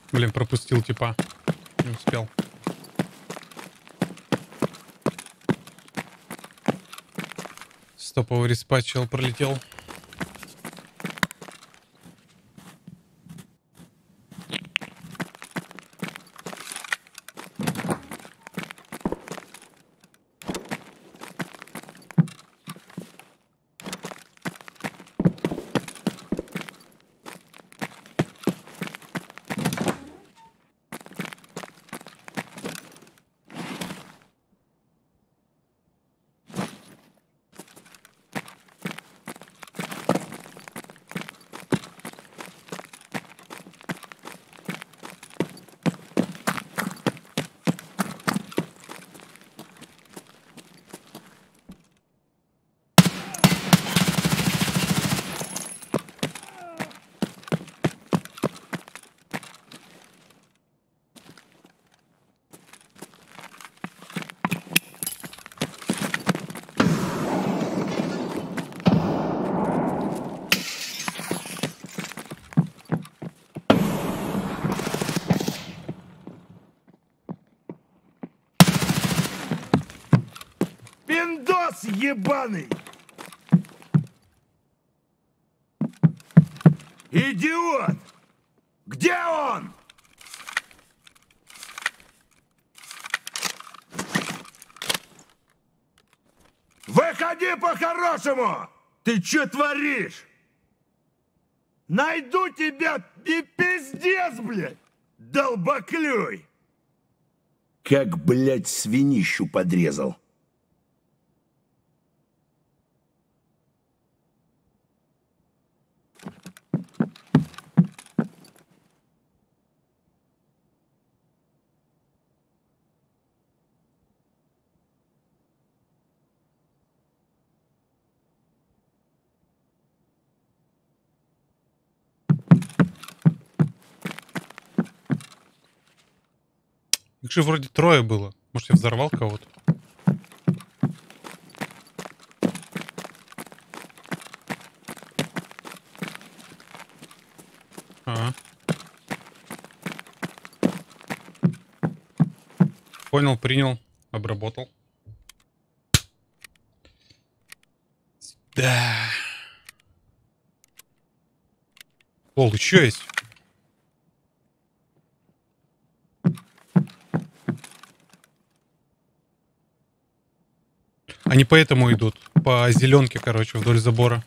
Блин, пропустил типа. Не успел. Стоповый респат, чел пролетел. Пиндос ебаный! Идиот! Где он? Выходи по-хорошему! Ты что творишь? Найду тебя и пиздец, блядь! Долбоклюй! Как, блядь, свинищу подрезал. Их же вроде трое было. Может, я взорвал кого-то? Ага. Понял, принял, обработал. Да. Пол, еще есть. Они поэтому идут. По зеленке, короче, вдоль забора.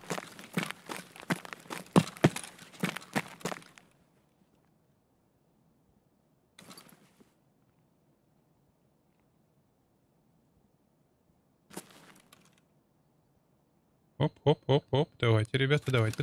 Оп. Давайте, ребята, давайте.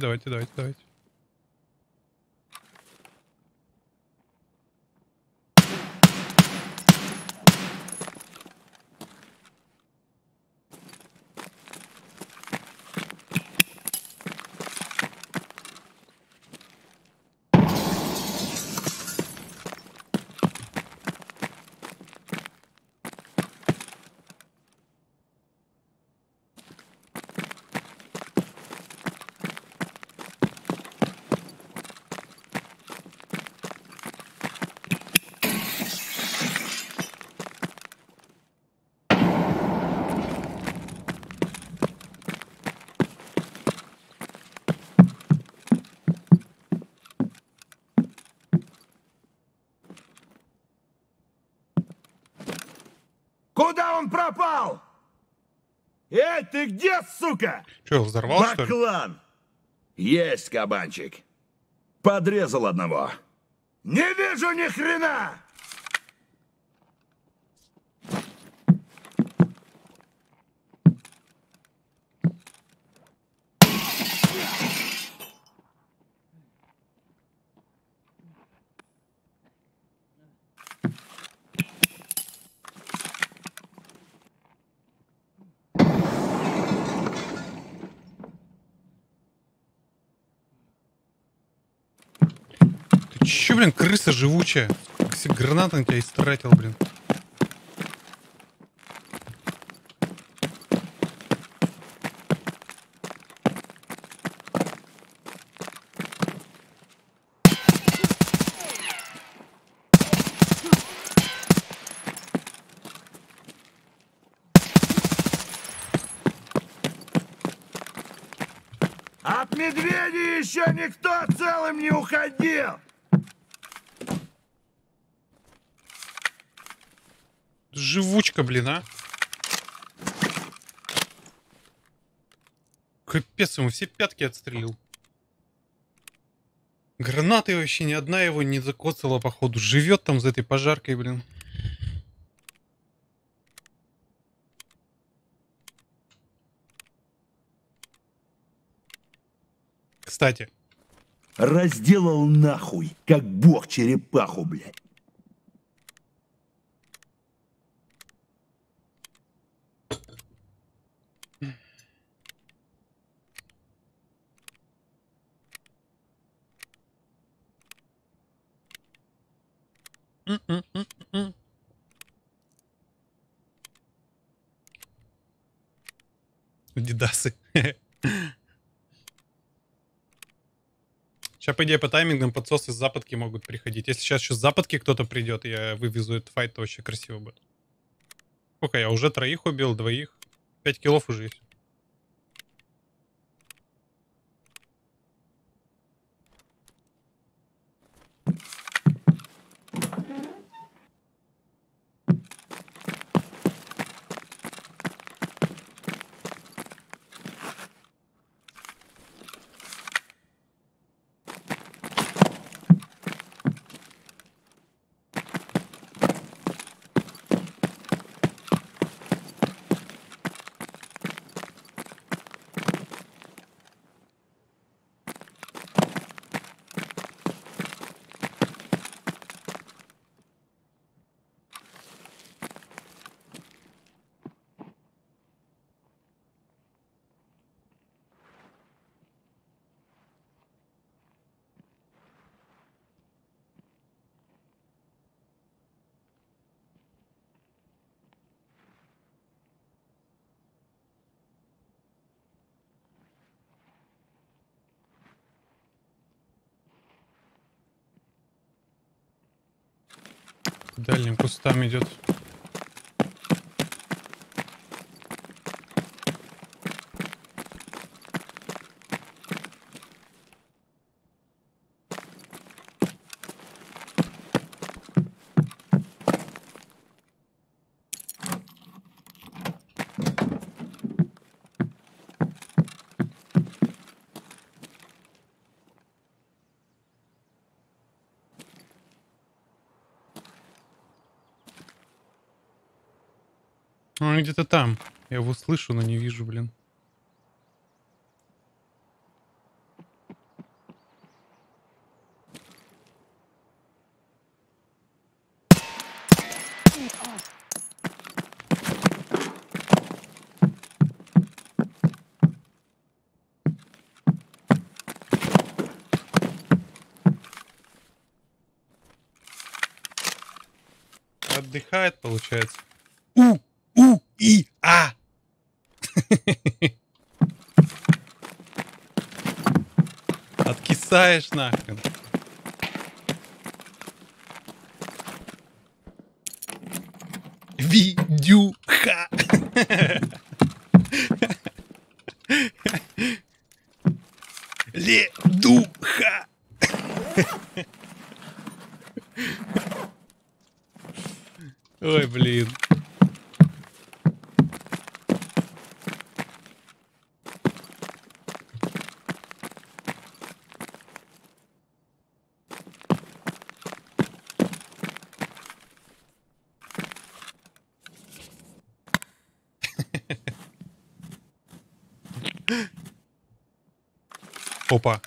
Куда он пропал? Эй, ты где, сука? Че, взорвал, что ли? Баклан! Есть, кабанчик. Подрезал одного. Не вижу ни хрена! Ты че, блин, крыса живучая? Как все гранаты на тебя истратил, блин. От медведей еще никто целым не уходил. Живучка, блин, а. Капец, ему все пятки отстрелил. Гранаты вообще ни одна его не закоцала, походу. Живет там за этой пожаркой, блин. Кстати. Разделал нахуй, как бог черепаху, блядь. Дидасы. Сейчас, по идее, по таймингам подсосы с западки могут приходить. Если сейчас еще с западки кто-то придет, я вывезу этот файт, то вообще красиво будет. Сколько я уже 3 убил, 2. 5 киллов уже есть. К дальним кустам идет. Он где-то там. Я его слышу, но не вижу, блин. Отдыхает, получается. У-и-а! Откисаешь нахрен. Видюха! Ледуха! Ой, блин. Опа.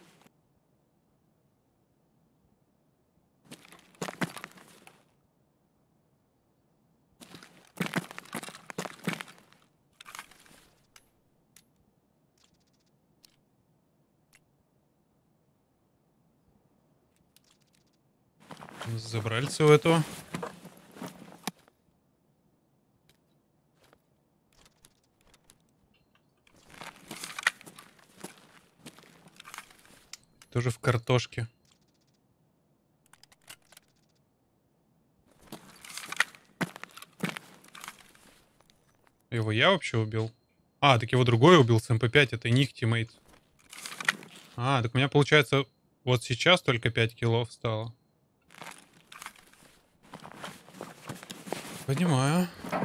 Забрали всего этого. Тоже в картошке. Его я вообще убил? А, так его другой убил с МП5, это не их тиммейт. А, так у меня получается вот сейчас только 5 килов стало. Понимаю.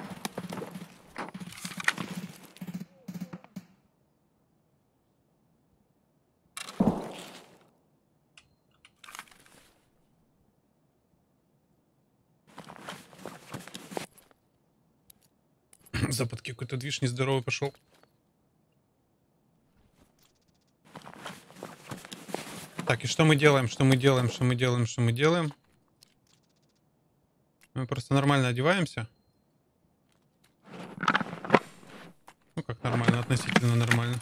Западки какой-то движ нездоровый пошел. Так, и что мы делаем? Что мы делаем? Что мы делаем? Что мы делаем? Мы просто нормально одеваемся. Ну как нормально, относительно нормально.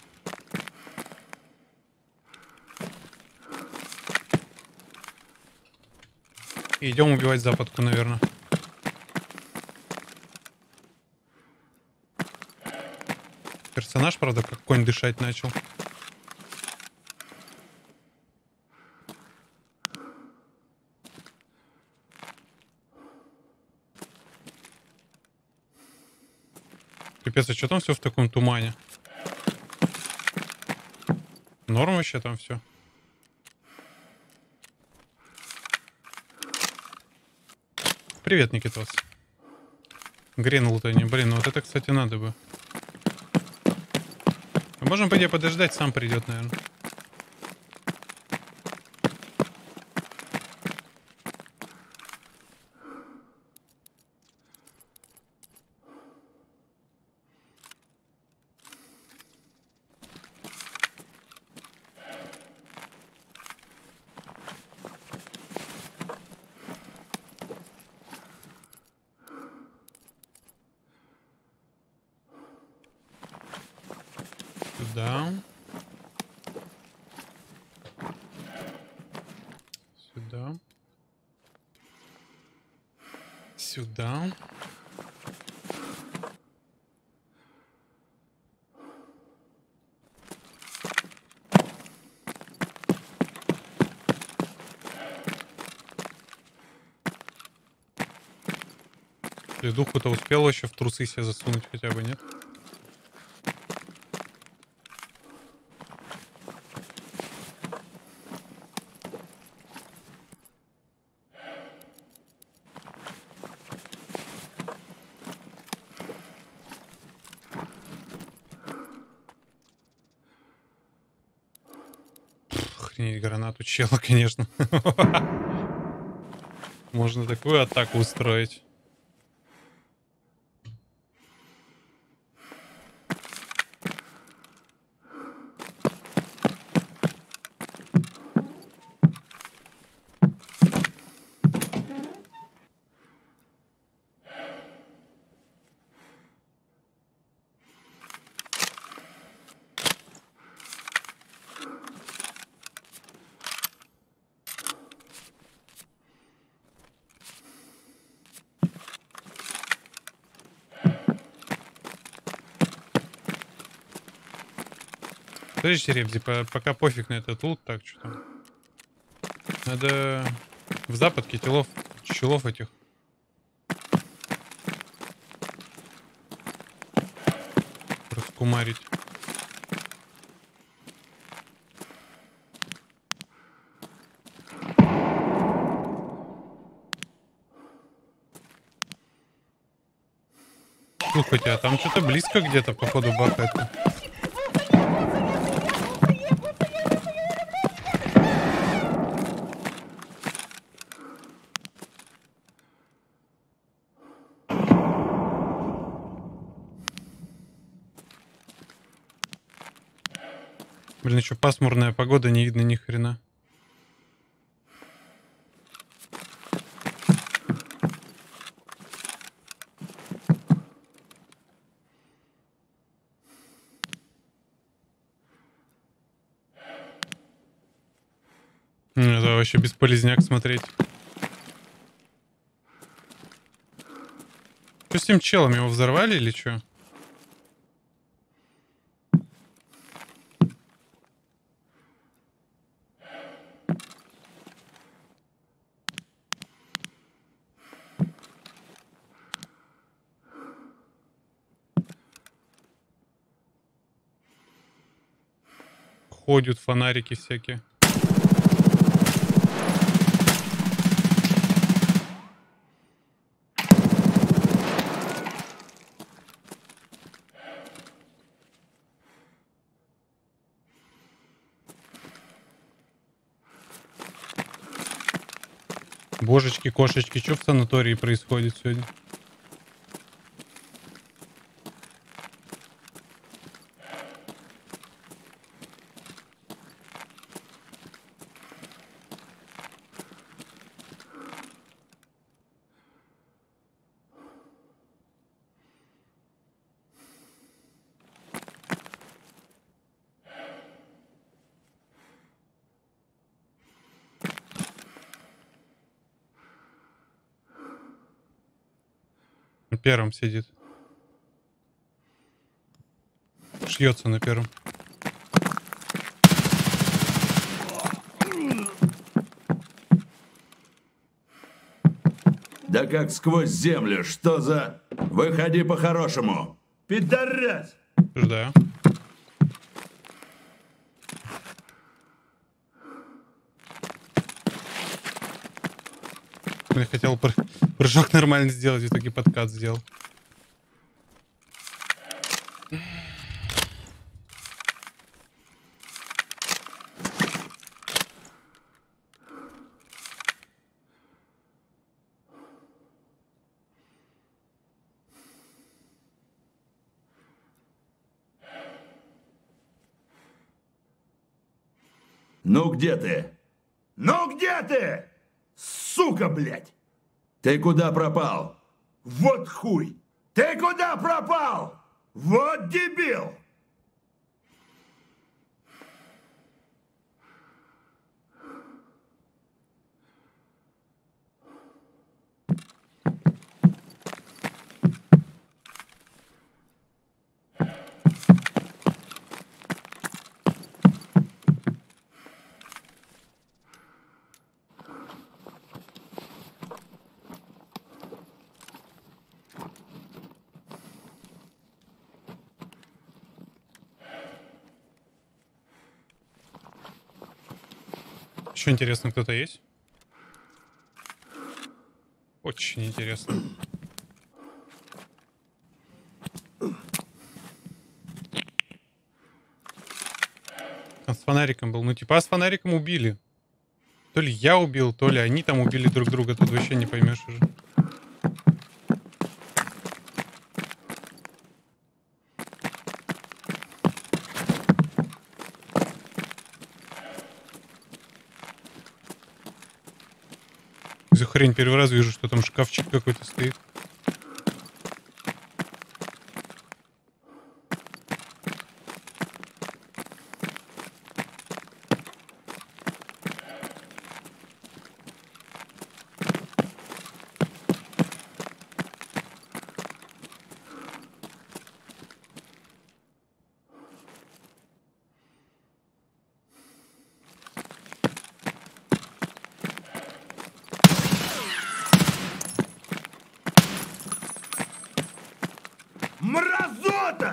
И идем убивать западку, наверное. Персонаж, правда, как конь дышать начал. Капец, а что там все в таком тумане? Норм вообще там все. Привет, Никитос. Гринул-то не, блин, ну вот это, кстати, надо бы. А можем, по идее, подождать, сам придет, наверное. Сюда. Сюда. Сюда. Духу-то успел еще в трусы себе засунуть хотя бы, нет? Охренеть, гранату чела, конечно. Можно такую атаку устроить. Подождите, Ребзи, пока пофиг на этот лут, так что там. Надо в западке челов этих. Раскумарить. Слушайте, а там что-то близко где-то, походу, бахает. Блин, еще пасмурная погода, не видно ни хрена. Это вообще бесполезняк смотреть. Что с тем челом? Его взорвали или что? ходят, фонарики всякие. Божечки, кошечки, что в санатории происходит сегодня? На первом сидит. Шьется на первом. Да как сквозь землю, что за... Выходи по-хорошему. Пидорас! Ждаю. Я хотел прыжок нормально сделать, в итоге подкат сделал. Ну где ты? Ну где ты? Сука, блядь! Ты куда пропал? Вот хуй! Ты куда пропал? Вот дебил! Еще интересно, кто-то есть? Очень интересно. А с фонариком был. Ну, типа, а с фонариком убили. То ли я убил, то ли они там убили друг друга. Тут вообще не поймешь уже. За хрень, первый раз вижу, что там шкафчик какой-то стоит. Мразота!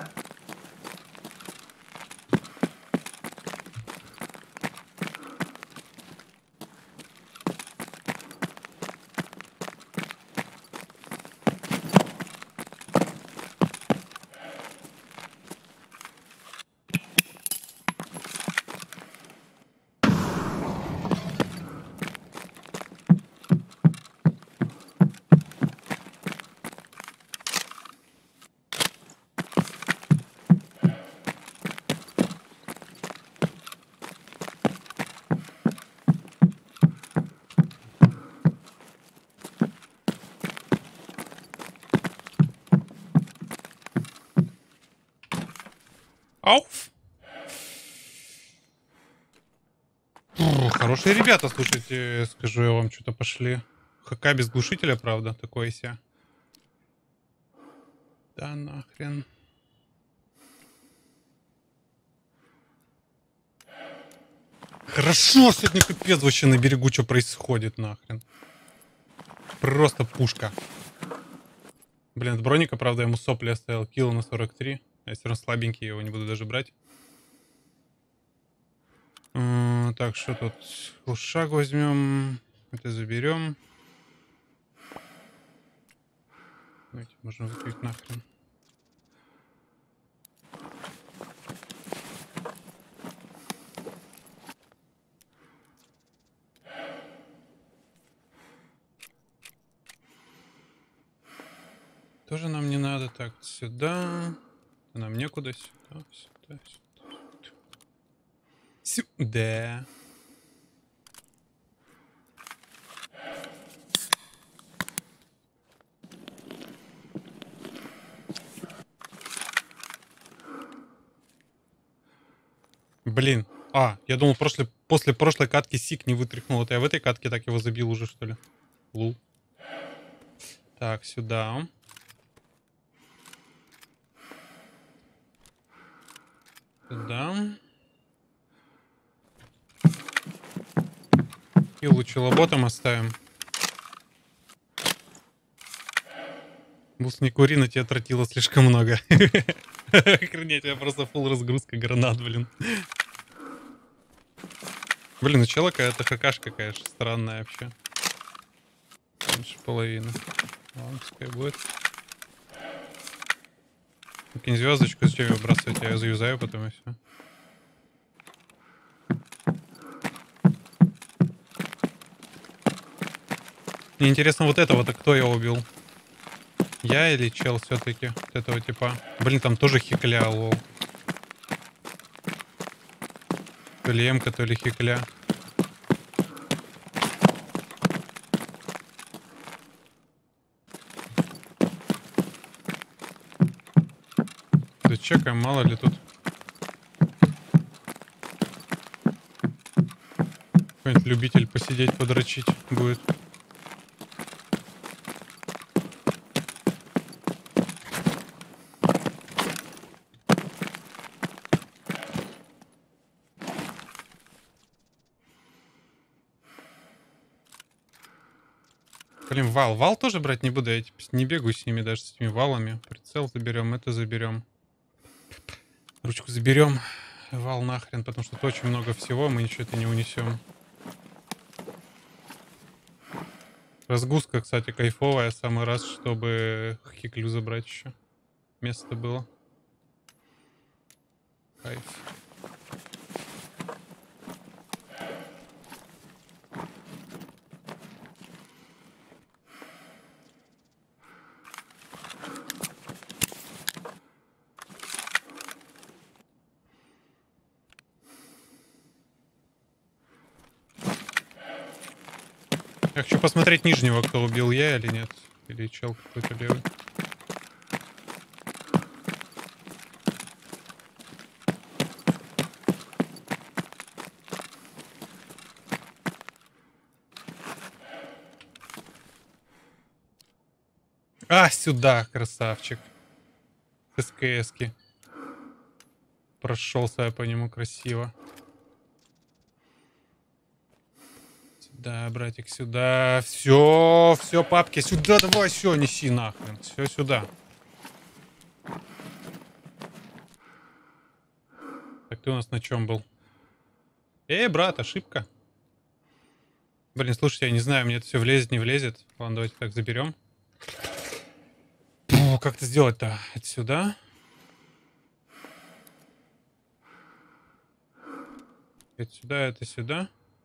Ауф! Хорошие ребята, слушайте, скажу я вам, что-то пошли. ХК без глушителя, правда, такое ся. Да нахрен. Хорошо, сегодня капец вообще на берегу, что происходит нахрен. Просто пушка. Блин, от броника, правда, ему сопли оставил. Килл на 43. Я все равно слабенький, его не буду даже брать. Так, что тут? Ушаг возьмем. Это заберем. Давайте, можно выкинуть нахрен. Тоже нам не надо. Так, сюда. Нам некуда. Сюда, сюда, сюда. Сюда. Блин. Я думал, после прошлой катки Сик не вытряхнул. Это я в этой катке так его забил уже, что ли? Лул. Так, сюда. Сюда. И лучше лоботом оставим. Бус, не кури, на тебя тротила слишком много. Охренеть, я просто фулл разгрузка гранат, блин. Блин, у чела какая-то хакашка, конечно, странная вообще. Меньше половины. Ладно, пускай будет. Кинь звездочку, зачем ее бросать? Я ее заюзаю потом и все. Мне интересно, вот этого-то кто я убил? Я или чел все-таки? Вот этого типа. Блин, там тоже хикля, лол. То ли эмка, то ли хикля. Да чекаем, мало ли тут. Какой-нибудь любитель посидеть, подрочить будет. Блин, вал. Вал тоже брать не буду. Я типа не бегаю с ними, даже с этими валами. Прицел заберем, это заберем. Ручку заберем. Вал нахрен, потому что тут очень много всего, мы ничего-то не унесем. Разгрузка, кстати, кайфовая. Самый раз, чтобы хиклю забрать еще. Место было. Кайф. Я хочу посмотреть нижнего, кто убил, я или нет. Или чел какой-то левый. Сюда, красавчик. СКС-ки. Прошелся я по нему красиво. Сюда, братик, сюда. Все, папки, сюда давай, все, неси нахрен. Все сюда. Так, ты у нас на чем был? Брат, ошибка. Блин, слушайте, я не знаю, мне это все влезет, не влезет. Ладно, давайте так заберем. Как это сделать-то? Это сюда. Это сюда, это сюда.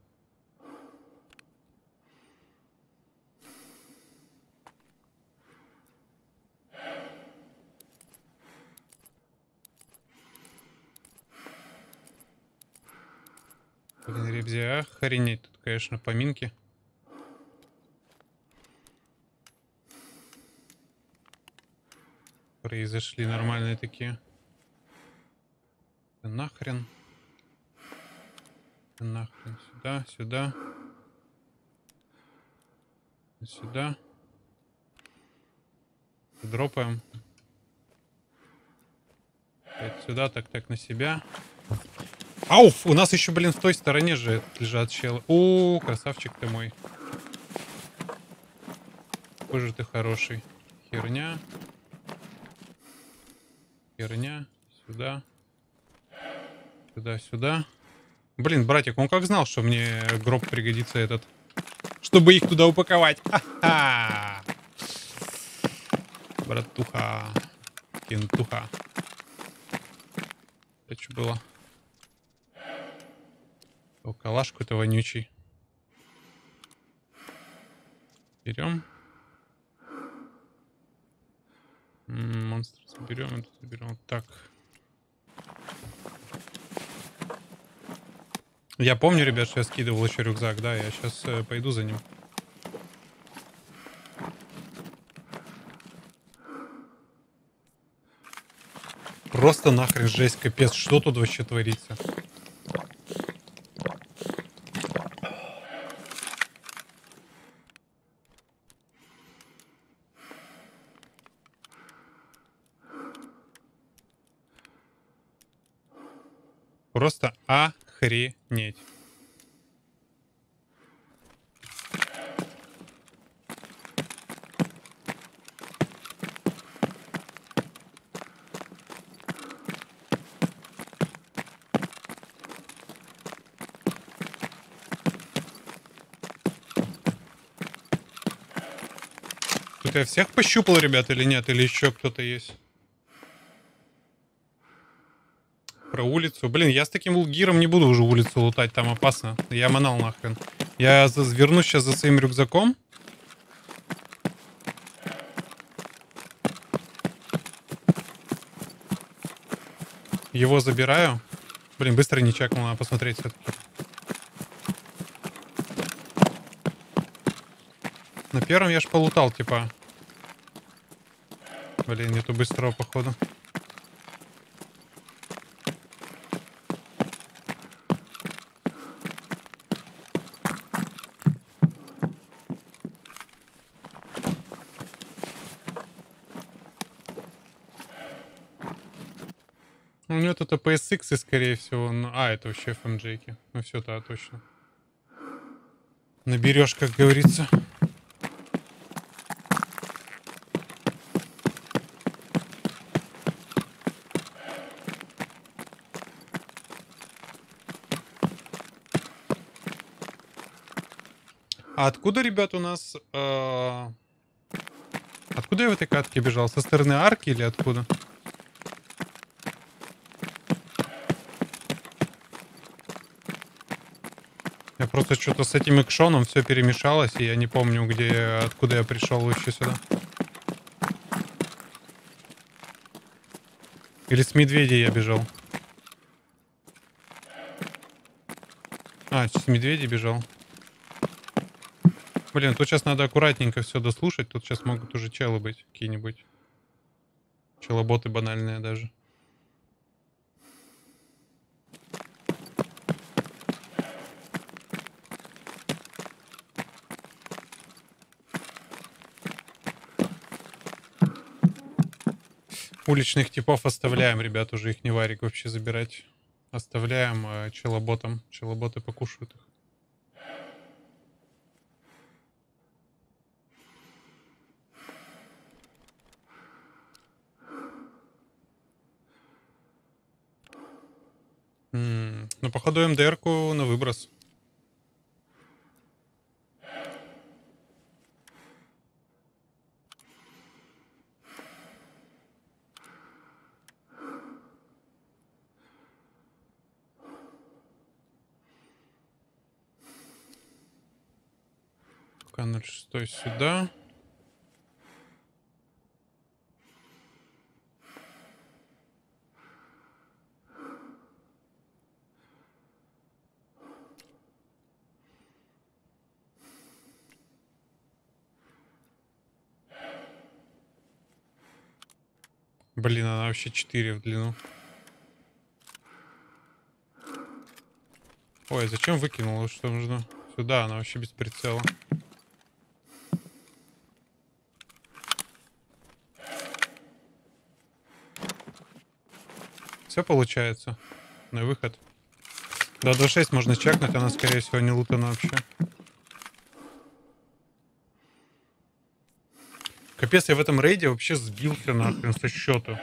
Блин, ребзя, охренеть тут, конечно, поминки. Произошли нормальные такие. Да нахрен. Да нахрен. Сюда, сюда. Сюда. Дропаем. Опять сюда, так на себя. Ауф! У нас еще, блин, в той стороне же лежат челы. О, красавчик ты мой. Какой же ты хороший. Херня. Херня. Сюда. Сюда, сюда. Блин, братик, он как знал, что мне гроб пригодится этот. Чтобы их туда упаковать. Ха-ха! Братуха. Кентуха. Это что было? О, калаш какой-то вонючий. Берем. Монстр заберем, это заберем. Вот так. Я помню, ребят, что я скидывал еще рюкзак, да, я сейчас пойду за ним. Просто нахрен жесть, капец, что тут вообще творится? Просто охренеть. Тут я всех пощупал, ребят, или нет? Или еще кто-то есть? Про улицу. Блин, я с таким гиром не буду уже улицу лутать, там опасно. Я манал нахрен. Я вернусь сейчас за своим рюкзаком. Его забираю. Блин, быстро не чекнул, надо посмотреть все-таки. На первом я ж полутал, типа. Блин, нету быстрого, походу. У него тут PSX, скорее всего. А, это вообще FMJ-ки. Ну все, да, точно. Наберешь, как говорится. А откуда, ребят, у нас... Откуда я в этой катке бежал? Со стороны арки или откуда? Я просто что-то с этим экшоном все перемешалось, и я не помню, где, откуда я пришел вообще сюда. Или с медведей я бежал. А, с медведей бежал. Блин, тут сейчас надо аккуратненько все дослушать. Тут сейчас могут уже челы быть какие-нибудь. Челоботы банальные даже. Уличных типов оставляем, ребят, уже их не варик вообще забирать. Оставляем челоботам. Челоботы покушают их. Ну, походу, МДР-ку на выброс. Пока 06 сюда. Блин, она вообще 4 в длину. Ой, зачем выкинула? Что нужно? Сюда, она вообще без прицела. Все получается. На выход. До 2.6 можно чекнуть, она, скорее всего, не лутана вообще. Капец, я в этом рейде вообще сбился нахрен со счету.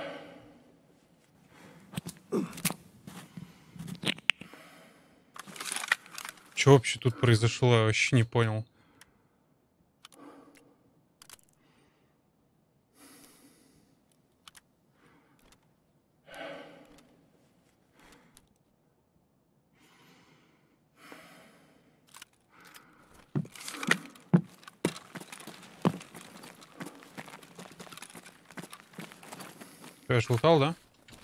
Что вообще тут произошло? Я вообще не понял. Я ж лутал, да?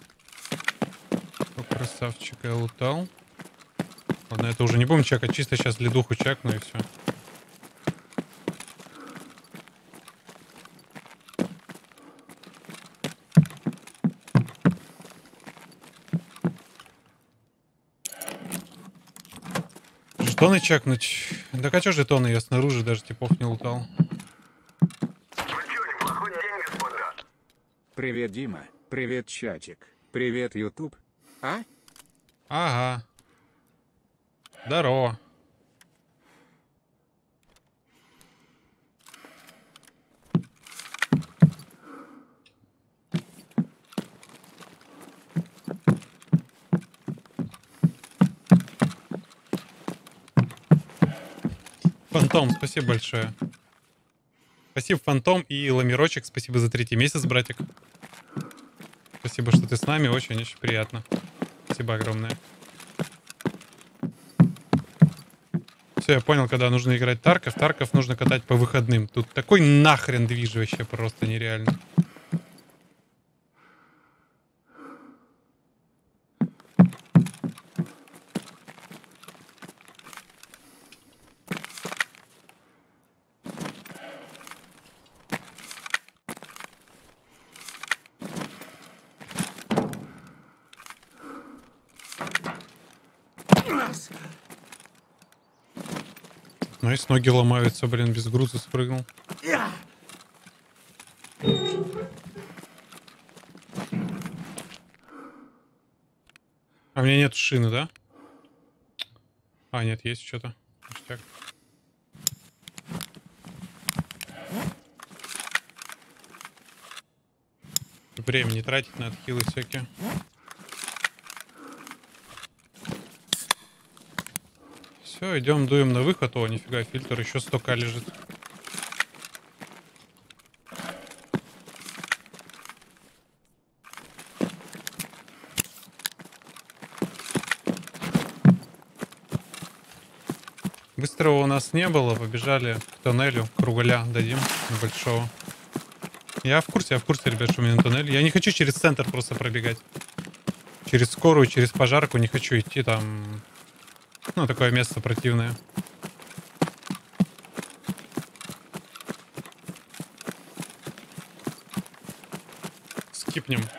О, красавчик, я лутал. Ладно, это уже не будем чекать, чисто сейчас ледуху чекну и все. Жетоны чекнуть. Так а чё жетоны? Я снаружи даже типов не лутал. Привет, Дима. Привет, чатик. Привет, YouTube. А? Ага. Здорово. Фантом, спасибо большое. Спасибо, Фантом и Ламирочек. Спасибо за 3-й месяц, братик. Спасибо, что ты с нами. Очень-очень приятно. Спасибо огромное. Все, я понял, когда нужно играть Тарков. Тарков нужно катать по выходным. Тут такой нахрен движ вообще просто нереально. Ну и с ноги ломаются, блин, без груза спрыгнул. А у меня нет шины, да? А, нет, есть что-то. Ништяк. Время не тратить на отхилы всякие. Все, идем, дуем на выход. О, нифига, фильтр еще 100к лежит. Быстрого у нас не было, побежали к тоннелю, кругаля дадим небольшого. Я в курсе, ребят, что у меня тоннель. Я не хочу через центр просто пробегать. Через скорую, через пожарку не хочу идти, там... Ну, такое место противное. Скипнем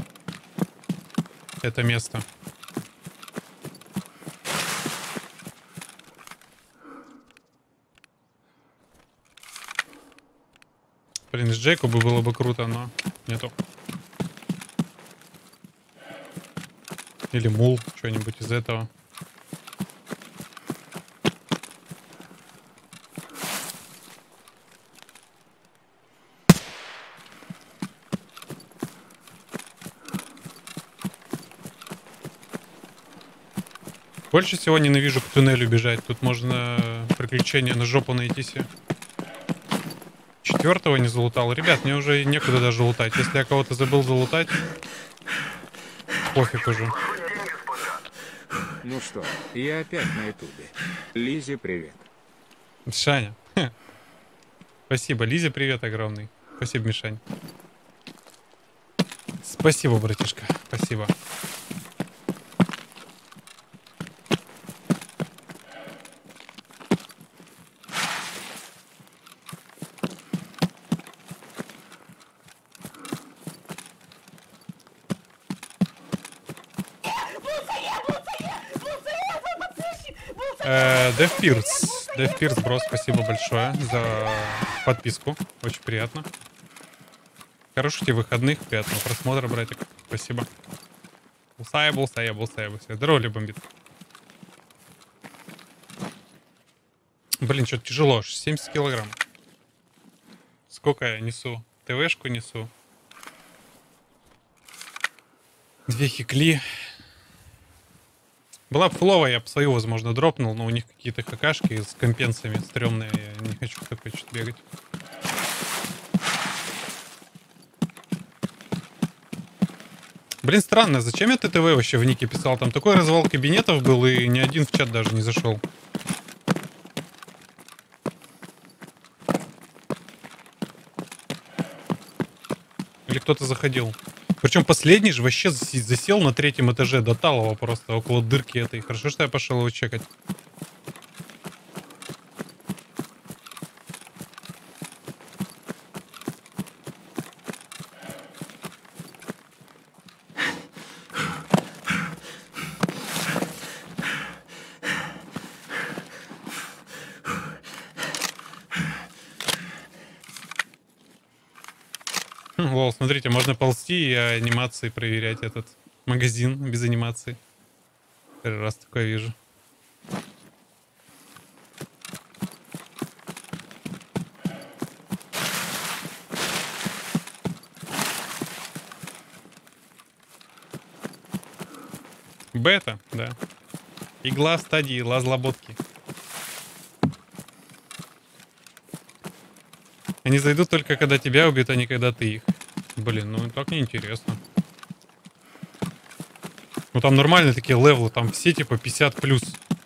это место. Блин, с Джейкоба было бы круто, но нету. Или мул, что-нибудь из этого. Больше всего ненавижу к туннелю бежать. Тут можно приключения на жопу найти себе. 4-го не залутал. Ребят, мне уже некуда даже лутать. Если я кого-то забыл залутать, пофиг уже. Ну что, я опять на ютубе. Лизе, привет. Мишаня. Спасибо. Лизе, привет огромный. Спасибо, Мишань. Спасибо, братишка. Спасибо. Дэв Пирс, бро, спасибо большое за подписку. Очень приятно. Хороших тебе выходных, приятного просмотра, братик. Спасибо. Булсая. Здорово, Любомбит. Блин, что-то тяжело, аж 70 килограмм. Сколько я несу? ТВшку несу. 2 хикли. Была бы фуловая, я бы свою, возможно, дропнул, но у них какие-то какашки с компенсами стрёмные. Я не хочу в такой что-то бегать. Блин, странно, зачем я ТТВ вообще в нике писал? Там такой развал кабинетов был, и ни один в чат даже не зашел. Или кто-то заходил. Причем последний же вообще засел на 3-м этаже до Талова просто, около дырки этой. Хорошо, что я пошел его чекать. Лол, смотрите, можно ползти и анимации проверять этот магазин без анимации. Первый раз такое вижу. Бета, да. Игла стадии лазлоботки. Они зайдут только когда тебя убьют, а не когда ты их. Блин, ну так неинтересно. Ну там нормальные такие левелы, там все типа 50 плюс.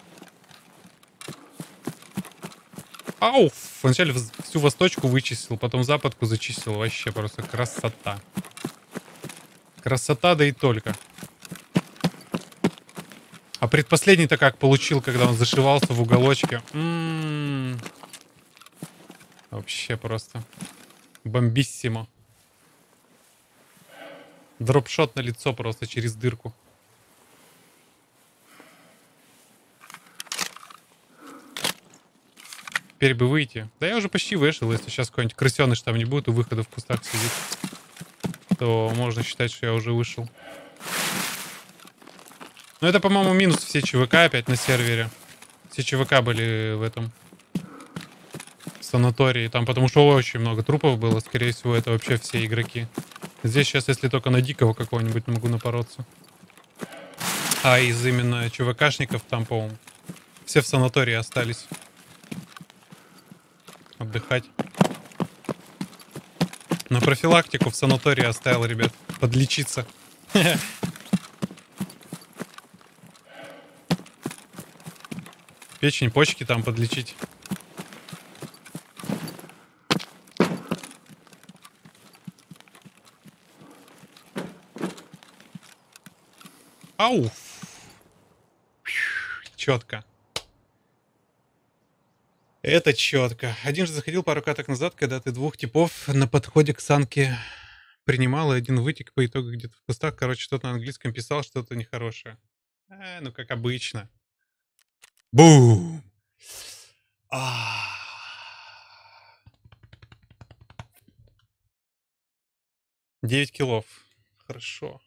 Ау! Вначале всю восточку вычистил, потом западку зачистил. Вообще просто красота. Красота, да и только. А предпоследний-то как получил, когда он зашивался в уголочке? Вообще просто. Бомбиссимо. Дропшот на лицо просто через дырку. Теперь бы выйти. Да я уже почти вышел. Если сейчас какой-нибудь крысеныш там не будет у выхода в кустах сидит, то можно считать, что я уже вышел. Но это, по-моему, минус все ЧВК опять на сервере. Все ЧВК были в этом санатории. Там потому что очень много трупов было. Скорее всего, это вообще все игроки. Здесь сейчас, если только на дикого какого-нибудь могу напороться. А из именно ЧВКшников там, по-моему, все в санатории остались. Отдыхать. На профилактику в санатории оставил, ребят. Подлечиться. Печень, почки там подлечить. Ау! Четко. Это четко. Один же заходил пару каток назад, когда ты двух типов на подходе к санке принимал, и один вытек по итогу где-то в кустах. Короче, что-то на английском писал, что-то нехорошее. Ну, как обычно. Бум! 9 киллов. Хорошо.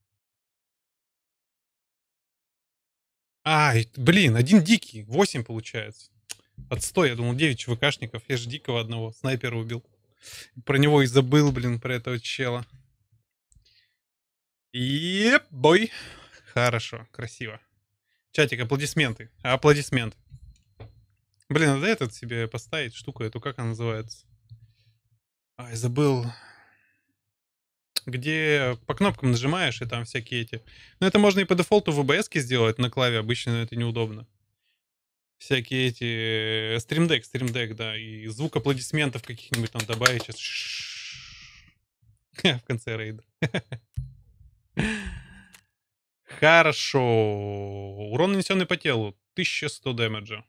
Ай, блин, один дикий. 8 получается. Отстой, я думал 9 ЧВКшников. Я же дикого одного снайпера убил. Про него и забыл, блин, про этого чела. Еп, бой. Хорошо, красиво. Чатик, аплодисменты. Аплодисменты. Блин, надо этот себе поставить штуку эту, как она называется? Ай, забыл. Где по кнопкам нажимаешь, и там всякие эти... Ну, это можно и по дефолту в OBS сделать на клаве обычно, но это неудобно. Всякие эти... Стримдек, да. И звук аплодисментов каких-нибудь там добавить сейчас. В конце рейда. Хорошо. Урон, нанесенный по телу. 1100 дэмэджа.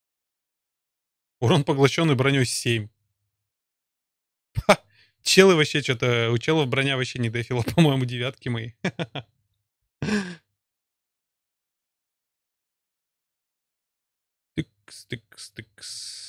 Урон, поглощенный броней 7. Ха! Челы вообще что-то... У челов броня вообще не дефила, по-моему, девятки мои. Тыкс, тыкс, тыкс.